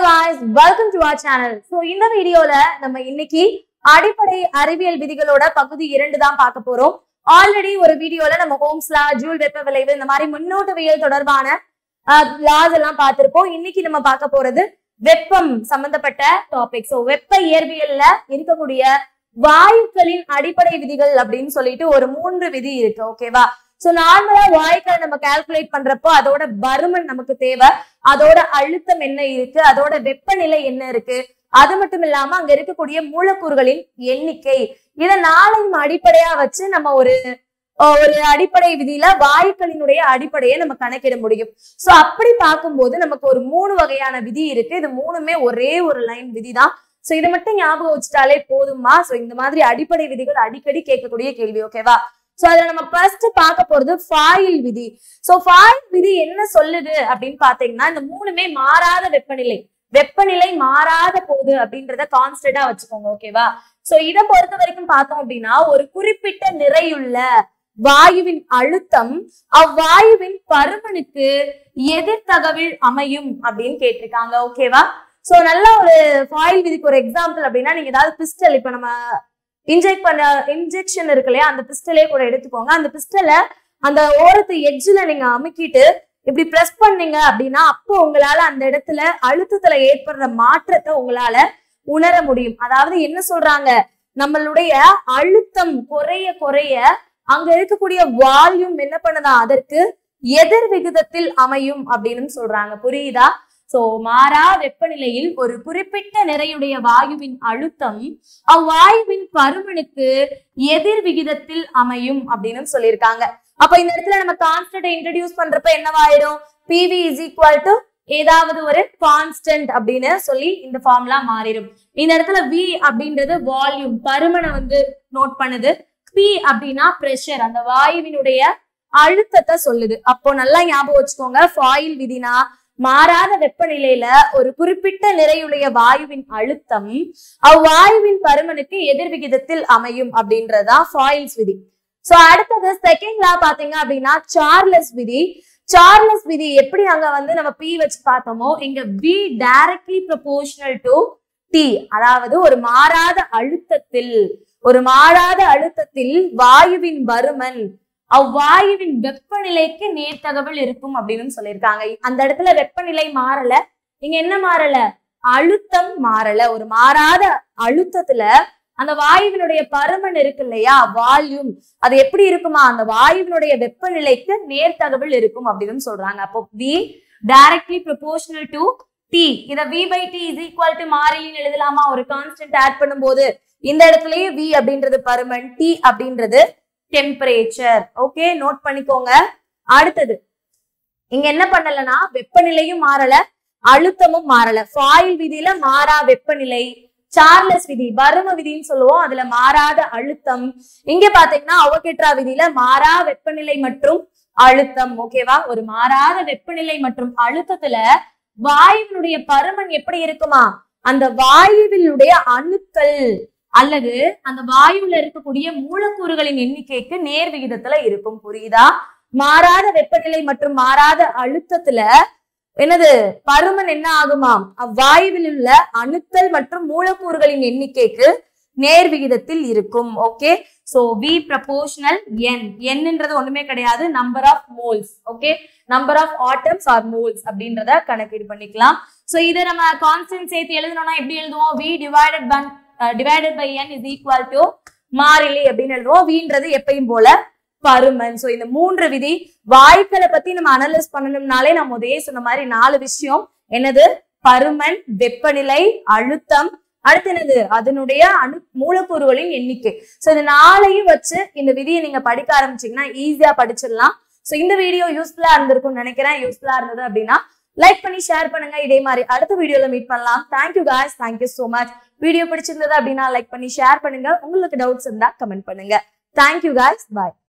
guys, welcome to our channel. So இந்த வீடியோல நம்ம இன்னைக்கு அடிப்படை அறிவியல் விதிகளோட பகுதி 2 தான் பார்க்க போறோம். ஆல்ரெடி ஒரு வீடியோல நம்ம ஓம்ஸ் லா, ஜூல் வெப்ப விளைவு இந்த மாதிரி முன்னோட்டவியல் தொடர்பான லாஸ் எல்லாம் பார்த்திருப்போம். இன்னைக்கு நம்ம பார்க்க போறது வெப்பம் சம்பந்தப்பட்ட டாபிக். சோ வெப்ப இயற்பியல்ல இருக்கக்கூடிய வாயுக்களின் அடிப்படை விதிகள் அப்படின்னு சொல்லிட்டு ஒரு 3 விதி இருக்கு. ஓகேவா? சோ நார்மலா வாயுக்களை நம்ம கால்குலேட் பண்றப்போ அதோட பருமன் நமக்கு தேவை, அதோட அழுத்தம் என்ன இருக்கு, அதோட வெப்பநிலை என்ன இருக்கு, அது மட்டும் இல்லாம அங்க இருக்கக்கூடிய மூலக்கூறுகளின் எண்ணிக்கை, இத நாளையும் அடிப்படையா வச்சு நம்ம ஒரு அடிப்படை விதியில வாயுக்களினுடைய அடிப்படையை நம்ம கணக்கிட முடியும். சோ அப்படி பார்க்கும்போது நமக்கு ஒரு 3 வகையான விதி இருக்கு. இது 3மே ஒரே ஒரு லைன் விதி தான். சோ இதை மட்டும் ஞாபகம் வச்சுட்டாலே போதுமா? சோ இந்த மாதிரி அடிப்படை விதிகள் அடிக்கடி கேட்கக்கூடிய கேள்வி. ஓகேவா? சோ அதுல நம்ம ஃபர்ஸ்ட் பார்க்க போறது ஃபாயில் விதி. சோ ஃபாயில் விதி என்ன சொல்லுது அப்படின்னு பாத்தீங்கன்னா, இந்த 3மே மாறாத வெப்பநிலை மாறாத போகுது அப்படின்றத கான்ஸ்டன்டா வச்சுக்கோங்க. ஓகேவா? சோ இதை பொறுத்த வரைக்கும் பார்த்தோம் அப்படின்னா, ஒரு குறிப்பிட்ட நிறையுள்ள வாயுவின் அழுத்தம் அவ்வாயுவின் பருமனுக்கு எதிர்த்தகவில் அமையும் அப்படின்னு கேட்டிருக்காங்க. ஓகேவா? சோ நல்ல ஒரு ஃபாயில் விதிக்கு ஒரு எக்ஸாம்பிள் அப்படின்னா, நீங்க ஏதாவது பிஸ்டல், இப்ப நம்ம இன்ஜெக்ஷன் இருக்கு இல்லையா, அந்த பிஸ்டலே கூட எடுத்துக்கோங்க. அந்த பிஸ்டலை அந்த ஓரத்து எட்ஜ்ல நீங்க அமுக்கிட்டு இப்படி பிரஸ் பண்ணீங்க அப்படின்னா, அப்போ உங்களால அந்த இடத்துல அழுத்தத்துல ஏற்படுற மாற்றத்தை உங்களால உணர முடியும். அதாவது என்ன சொல்றாங்க, நம்மளுடைய அழுத்தம் குறைய குறைய அங்க இருக்கக்கூடிய வால்யூம் என்ன பண்ணுதா, அதற்கு எதிர் விகிதத்தில் அமையும் அப்படின்னு சொல்றாங்க. புரியுதா? சோ மாறா வெப்பநிலையில் ஒரு குறிப்பிட்ட நிறையுடைய வாயுவின் அழுத்தம் அவ்வாயுவின் பருமனுக்கு எதிர் விகிதத்தில் அமையும் அப்படின்னு சொல்லியிருக்காங்க. அப்ப இந்த இடத்துல நம்ம கான்ஸ்டன்ட் இன்ட்ரோடியூஸ் பண்றப்ப என்னவாயிடும், PV is equal to ஏதாவது ஒரு கான்ஸ்டன்ட் அப்படின்னு சொல்லி இந்த ஃபார்முலா மாறிடும். இந்த இடத்துல V அப்படின்றது வால்யூம், பருமனை நோட் பண்ணுது. P அப்படின்னா பிரஷர், அந்த வாயுவினுடைய அழுத்தத்தை சொல்லுது. அப்போ நல்லா ஞாபகம் வச்சுக்கோங்க, ஃபாயில் விதினா மாறாத வெப்பநிலையில ஒரு குறிப்பிட்ட நிறையுடைய வாயுவின் அழுத்தம் அவ்வாயுவின் பருமனுக்கு எதிர் விகிதத்தில் அமையும் அப்படின்றதுதான் ஃபாயில்ஸ் விதி. சோ அடுத்தது செகண்ட் லா பாத்தீங்க அப்படின்னா சார்லஸ் விதி. சார்லஸ் விதி எப்படி அங்க நம்ம P வச்சு பார்த்தோமோ, இங்க V directly proportional to T. அதாவது ஒரு மாறாத அழுத்தத்தில் வாயுவின் பருமன் அவ்வாயுவின் வெப்பநிலைக்கு நேர்த்தகவில் இருக்கும் அப்படின்னு சொல்லியிருக்காங்க. அந்த இடத்துல வெப்பநிலை மாறல, இங்க என்ன மாறல, அழுத்தம் மாறல. ஒரு மாறாத அழுத்தத்துல அந்த வாயுவினுடைய பருமன் இருக்கு இல்லையா, வால்யூம், அது எப்படி இருக்குமா, அந்த வாயுவினுடைய வெப்பநிலைக்கு நேர்த்தகவில் இருக்கும் அப்படின்னு சொல்றாங்க. அப்போ V directly proportional to T. இத V/T is equal to மாறிலின்னு எழுதலாமா? ஒரு கான்ஸ்டன்ட் ஆட் பண்ணும்போது இந்த இடத்துலயே V அப்படின்றது பருமன், T அப்படின்றது டெம்பரேச்சர். ஓகே, நோட் பண்ணிக்கோங்க. அடுத்தது இங்க என்ன பண்ணலன்னா, வெப்பநிலையும் மாறல, அழுத்தமும் மாறல. ஃபாயில் விதியில மாறா வெப்பநிலை, சார்லஸ் விதி பரும விதின்னு சொல்லுவோம், அதுல மாறாத அழுத்தம். இங்க பாத்தீங்கன்னா அவகேட்ரா விதியில மாறா வெப்பநிலை மற்றும் அழுத்தம். ஓகேவா? ஒரு மாறாத வெப்பநிலை மற்றும் அழுத்தத்துல வாயுவினுடைய பருமன் எப்படி இருக்குமா, அந்த வாயுவினுடைய அணுக்கள் அல்லது அந்த வாயுல இருக்கக்கூடிய மூலக்கூறுகளின் எண்ணிக்கைக்கு நேர் விகிதத்துல இருக்கும். புரியுதா? மாறாத வெப்பநிலை மற்றும் மாறாத அழுத்தத்துல என்னது, பருமன் என்ன ஆகுமாம், அவ்வாயுவில் உள்ள அணுக்கள் மற்றும் மூலக்கூறுகளின் எண்ணிக்கைக்கு நேர் விகிதத்தில் இருக்கும். Okay, so V proportional N. Nன்றது ஒண்ணுமே கிடையாது, number of moles. Okay, number of atoms or moles அப்படின்றத கணக்கீடு பண்ணிக்கலாம். சோ இதை நம்ம கான்ஸ்டன்ட் சேர்த்து எழுதணும்னா எப்படி எழுதுவோம், V divided by N is equal to மாறிலி அப்படின்னு எழுதுவோம். Vன்றது எப்பயும் போல பருமன். சோ இந்த 3 விதி வாயுக்களை பத்தி நம்ம அனலைஸ் பண்ணணும்னாலே நம்ம முதலே சொன்ன மாதிரி 4 விஷயம். என்னது, பருமன், வெப்பநிலை, அழுத்தம், அடுத்து என்னது, அதனுடைய மூலக்கூறுகளின் எண்ணிக்கை. சோ இந்த 4ஐயும் வச்சு இந்த விதியை நீங்க படிக்க ஆரம்பிச்சீங்கன்னா ஈஸியா படிச்சிடலாம். சோ இந்த வீடியோ யூஸ்ஃபுல்லா இருந்திருக்கும்னு நினைக்கிறேன். யூஸ்ஃபுல்லா இருந்தது அப்படின்னா லைக் பண்ணி ஷேர் பண்ணுங்க. இதே மாதிரி அடுத்த வீடியோல மீட் பண்ணலாம். Thank you guys, thank you so much. Video பிடிச்சிருந்தது அப்படின்னா லைக் பண்ணி ஷேர் பண்ணுங்க. உங்களுக்கு டவுட்ஸ் இருந்தா கமெண்ட் பண்ணுங்க. Thank you guys, bye.